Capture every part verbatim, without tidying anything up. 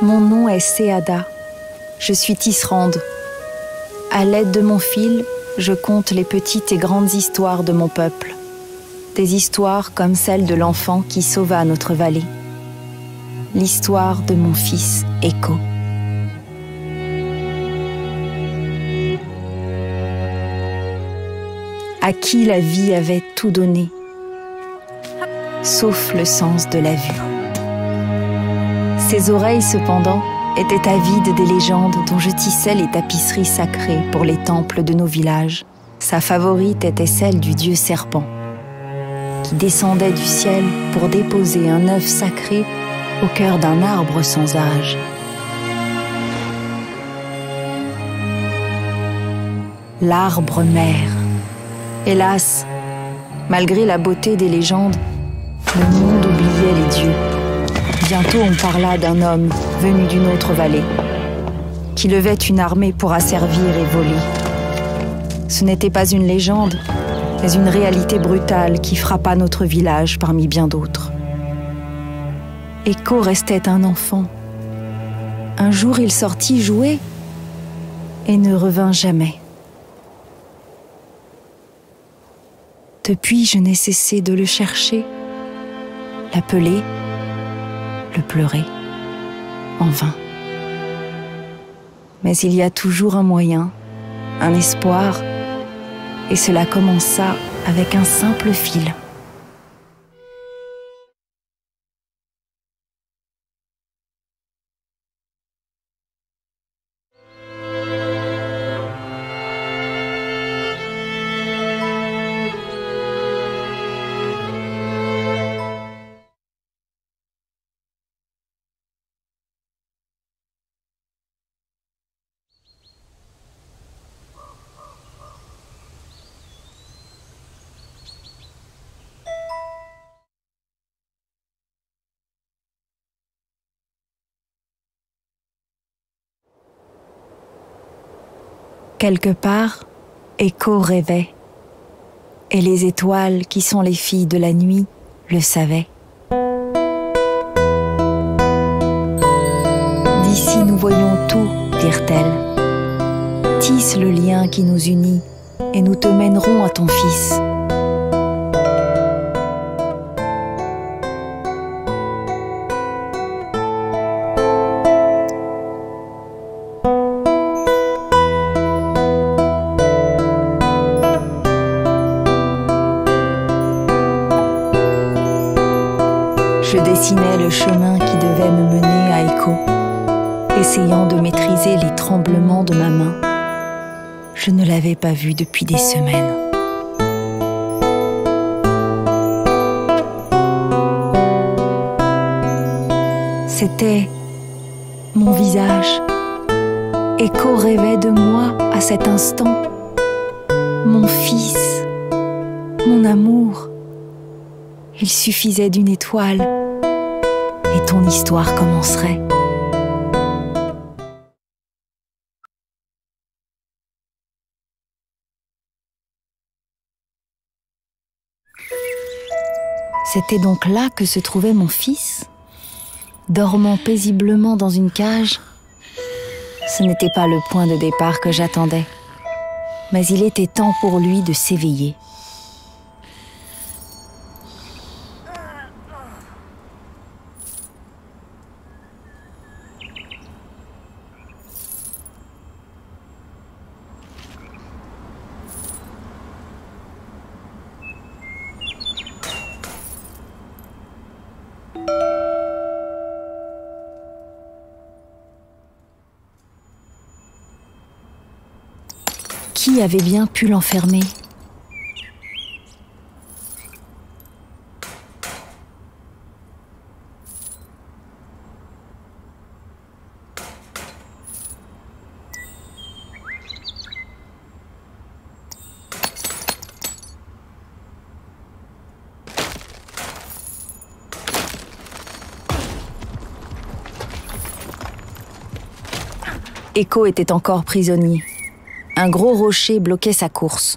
Mon nom est Céada. Je suis tisserande. À l'aide de mon fil, je compte les petites et grandes histoires de mon peuple. Des histoires comme celle de l'enfant qui sauva notre vallée. L'histoire de mon fils Écho. À qui la vie avait tout donné, sauf le sens de la vue. Ses oreilles, cependant, étaient avides des légendes dont je tissais les tapisseries sacrées pour les temples de nos villages. Sa favorite était celle du dieu serpent, qui descendait du ciel pour déposer un œuf sacré au cœur d'un arbre sans âge. L'arbre mère. Hélas, malgré la beauté des légendes, le monde oubliait les dieux. Bientôt on parla d'un homme venu d'une autre vallée, qui levait une armée pour asservir et voler. Ce n'était pas une légende, mais une réalité brutale qui frappa notre village parmi bien d'autres. Écho restait un enfant. Un jour il sortit jouer et ne revint jamais. Depuis, je n'ai cessé de le chercher, l'appeler, le pleurer, en vain. Mais il y a toujours un moyen, un espoir, et cela commença avec un simple fil. Quelque part, Écho rêvait, et les étoiles qui sont les filles de la nuit le savaient. D'ici nous voyons tout, dirent-elles. Tisse le lien qui nous unit, et nous te mènerons à ton fils. Je dessinais le chemin qui devait me mener à Écho, essayant de maîtriser les tremblements de ma main. Je ne l'avais pas vu depuis des semaines. C'était mon visage. Écho rêvait de moi à cet instant. Mon fils, mon amour. Il suffisait d'une étoile et ton histoire commencerait. C'était donc là que se trouvait mon fils, dormant paisiblement dans une cage. Ce n'était pas le point de départ que j'attendais, mais il était temps pour lui de s'éveiller. Qui avait bien pu l'enfermer? Écho était encore prisonnier. Un gros rocher bloquait sa course.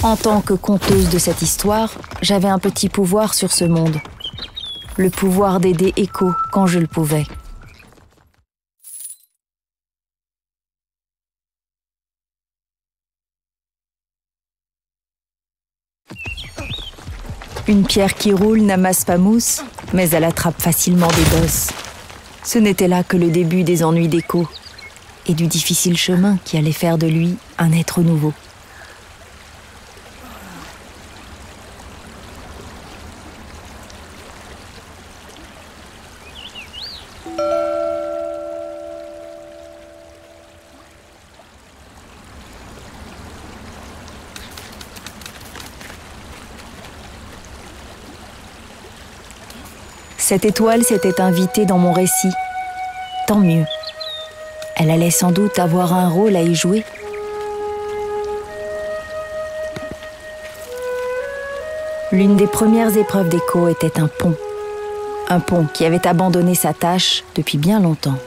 En tant que conteuse de cette histoire, j'avais un petit pouvoir sur ce monde. Le pouvoir d'aider Echo quand je le pouvais. Une pierre qui roule n'amasse pas mousse, mais elle attrape facilement des bosses. Ce n'était là que le début des ennuis d'Echo et du difficile chemin qui allait faire de lui un être nouveau. Cette étoile s'était invitée dans mon récit. Tant mieux. Elle allait sans doute avoir un rôle à y jouer. L'une des premières épreuves d'Echo était un pont. Un pont qui avait abandonné sa tâche depuis bien longtemps.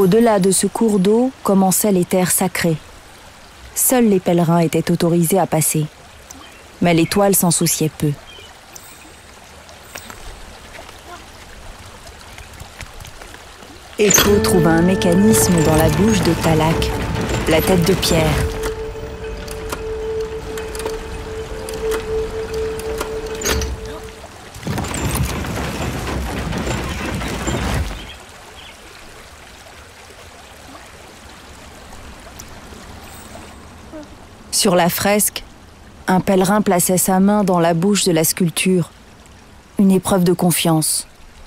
Au-delà de ce cours d'eau commençaient les terres sacrées. Seuls les pèlerins étaient autorisés à passer. Mais l'étoile s'en souciait peu. Echo trouva un mécanisme dans la bouche de Talak, la tête de pierre. Sur la fresque, un pèlerin plaçait sa main dans la bouche de la sculpture, une épreuve de confiance.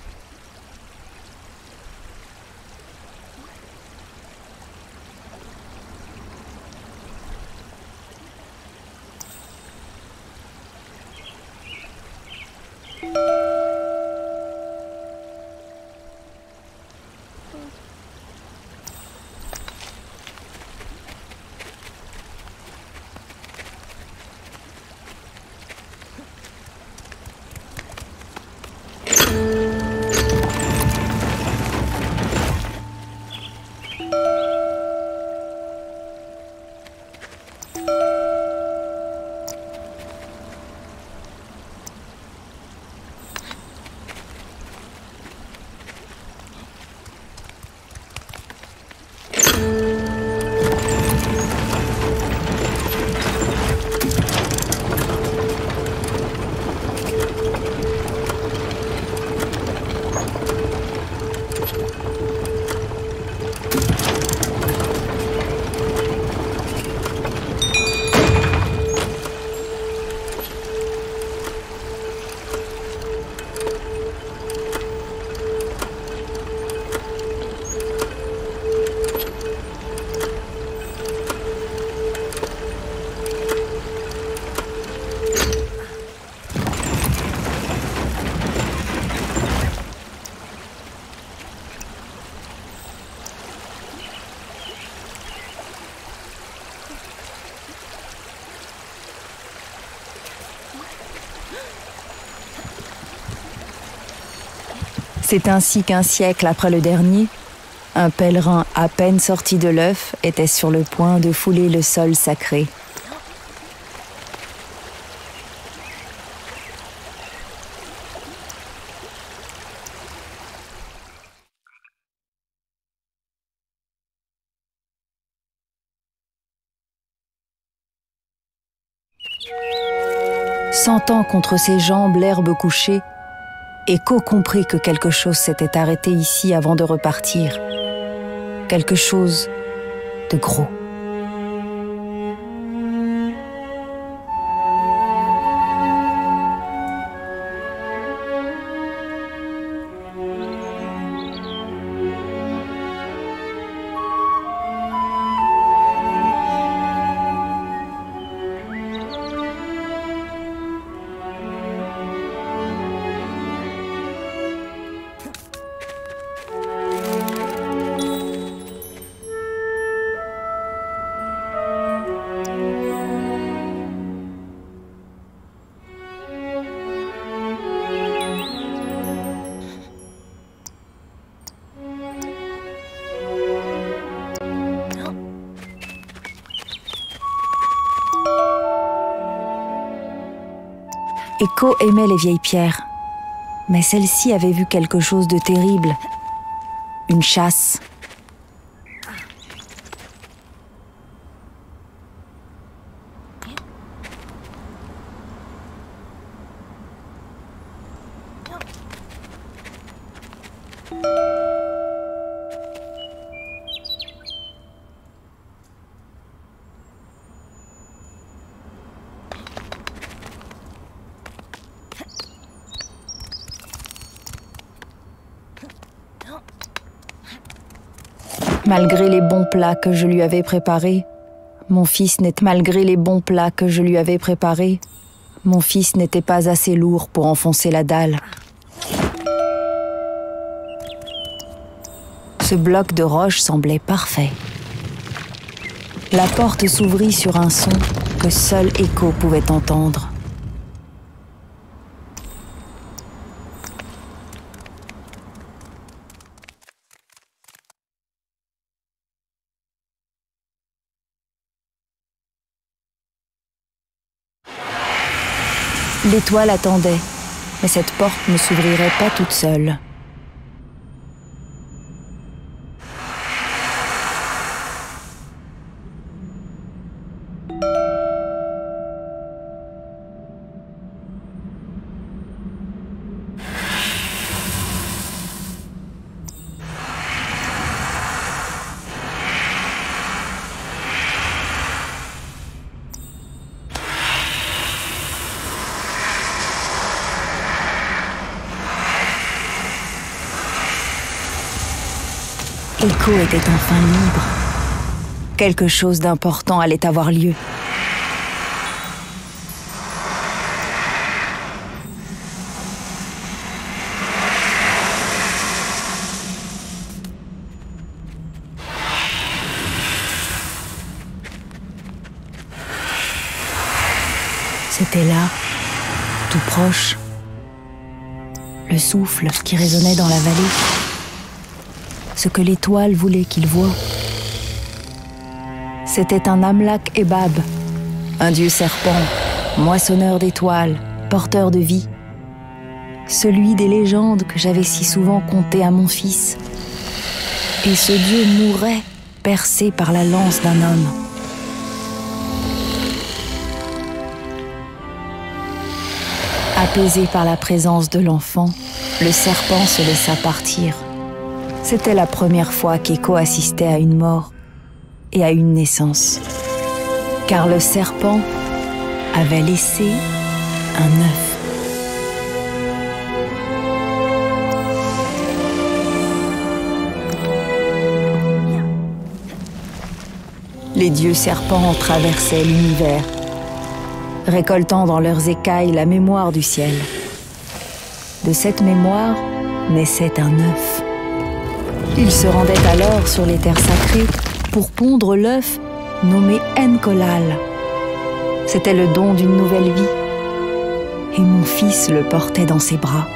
C'est ainsi qu'un siècle après le dernier, un pèlerin à peine sorti de l'œuf était sur le point de fouler le sol sacré. Sentant contre ses jambes l'herbe couchée, Echo comprit que quelque chose s'était arrêté ici avant de repartir. Quelque chose de gros. Echo aimait les vieilles pierres, mais celle-ci avait vu quelque chose de terrible. Une chasse. Malgré les bons plats que je lui avais préparés, mon fils n'est malgré les bons plats que je lui avais préparés, mon fils n'était pas assez lourd pour enfoncer la dalle. Ce bloc de roche semblait parfait. La porte s'ouvrit sur un son que seul Echo pouvait entendre. L'étoile attendait, mais cette porte ne s'ouvrirait pas toute seule. Echo était enfin libre. Quelque chose d'important allait avoir lieu. C'était là, tout proche, le souffle qui résonnait dans la vallée. Ce que l'étoile voulait qu'il voie. C'était un Amlak Ebab, un dieu serpent, moissonneur d'étoiles, porteur de vie. Celui des légendes que j'avais si souvent conté à mon fils. Et ce dieu mourait, percé par la lance d'un homme. Apaisé par la présence de l'enfant, le serpent se laissa partir. C'était la première fois qu'Echo assistait à une mort et à une naissance. Car le serpent avait laissé un œuf. Les dieux serpents traversaient l'univers, récoltant dans leurs écailles la mémoire du ciel. De cette mémoire naissait un œuf. Ils se rendaient alors sur les terres sacrées pour pondre l'œuf nommé Enkolal. C'était le don d'une nouvelle vie, et mon fils le portait dans ses bras.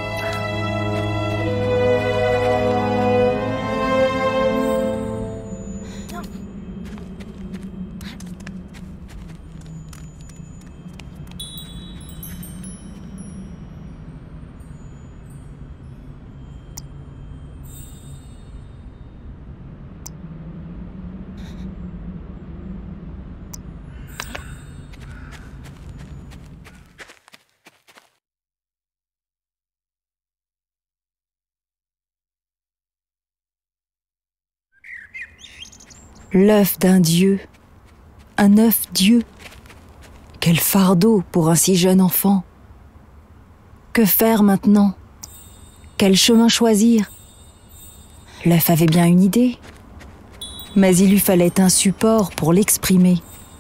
L'œuf d'un dieu, un œuf dieu. Quel fardeau pour un si jeune enfant. Que faire maintenant? Quel chemin choisir? L'œuf avait bien une idée, mais il lui fallait un support pour l'exprimer.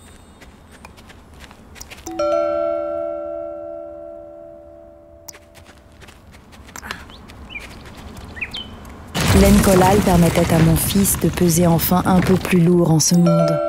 L'Enkolal permettait à mon fils de peser enfin un peu plus lourd en ce monde.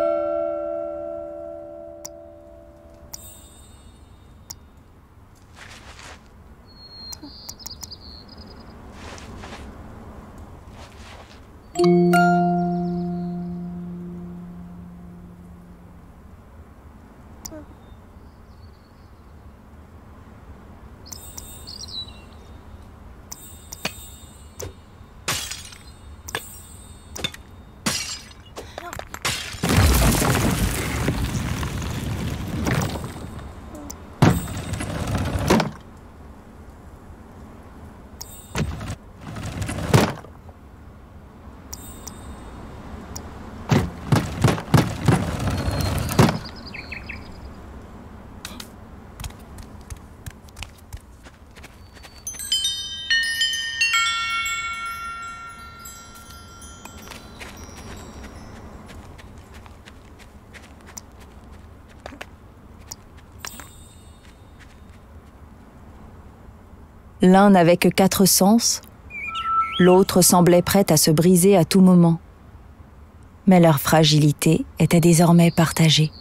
L'un n'avait que quatre sens, l'autre semblait prête à se briser à tout moment. Mais leur fragilité était désormais partagée.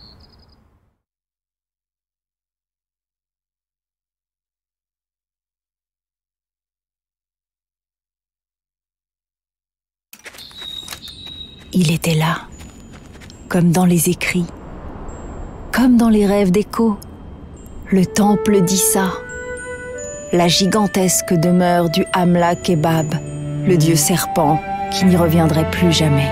Il était là, comme dans les écrits, comme dans les rêves d'Echo, le temple d'Issa. la gigantesque demeure du Hamla Kebab, le dieu serpent qui n'y reviendrait plus jamais.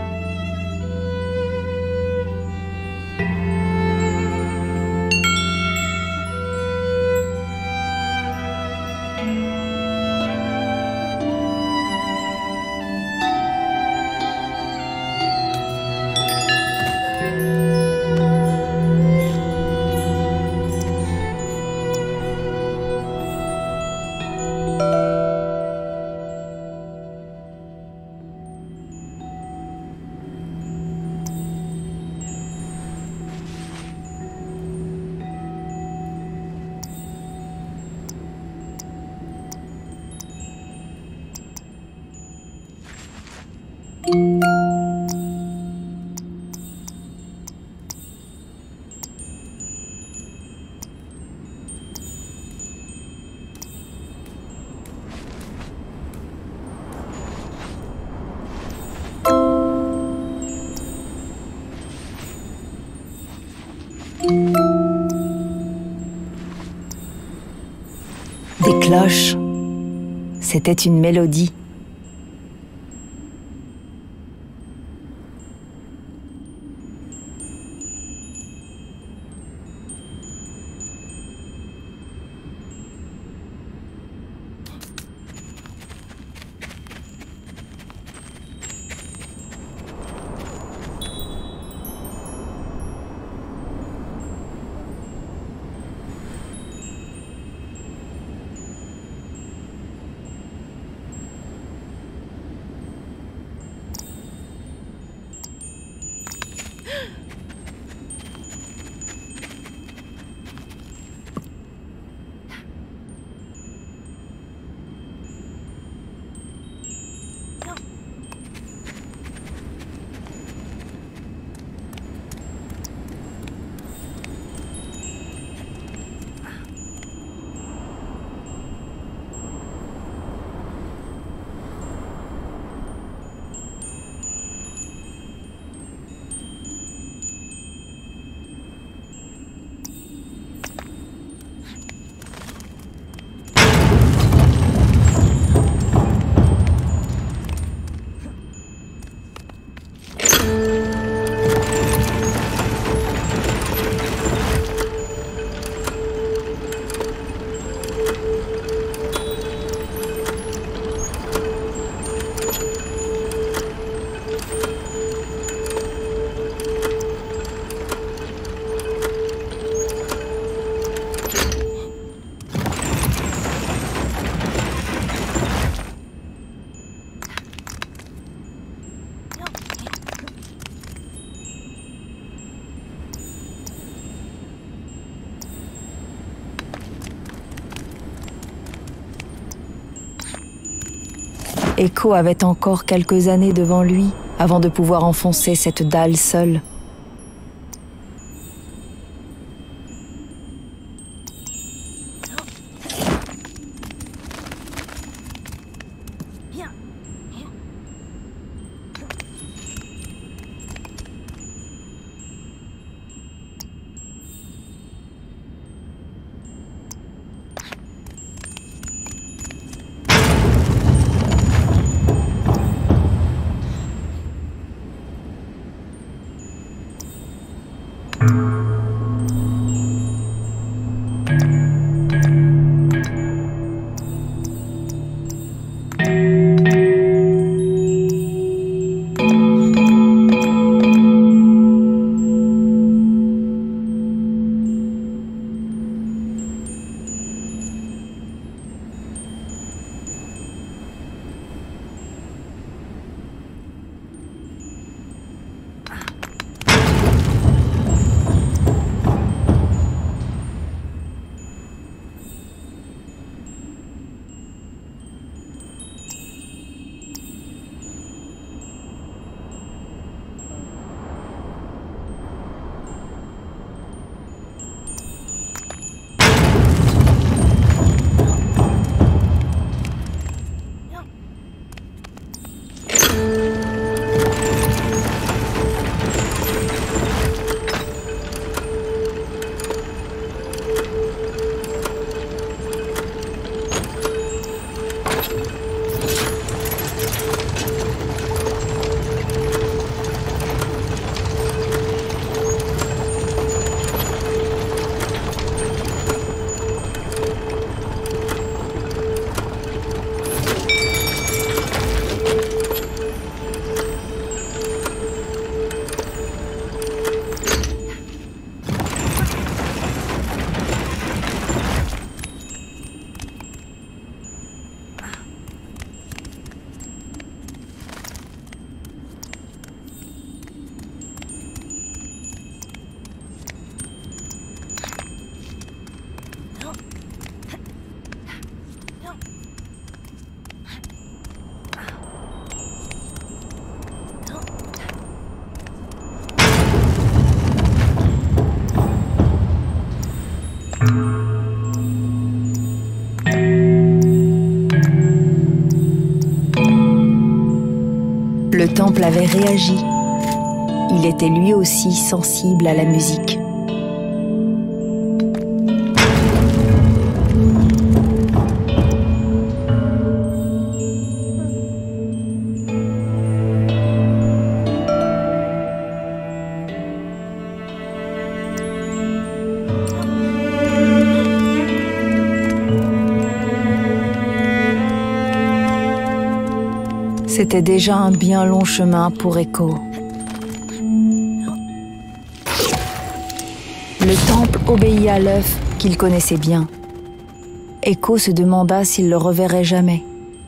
Des cloches, c'était une mélodie. Echo avait encore quelques années devant lui avant de pouvoir enfoncer cette dalle seule. réagit. Il était lui aussi sensible à la musique. C'était déjà un bien long chemin pour Echo. Le temple obéit à l'œuf qu'il connaissait bien. Echo se demanda s'il le reverrait jamais.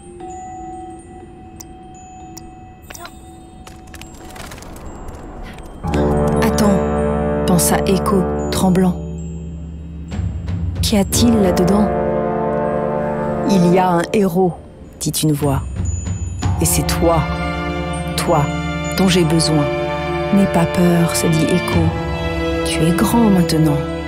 Attends, pensa Echo, tremblant. Qu'y a-t-il là-dedans? Il y a un héros, dit une voix. Et c'est toi, toi, dont j'ai besoin. N'aie pas peur, se dit Echo. Tu es grand maintenant.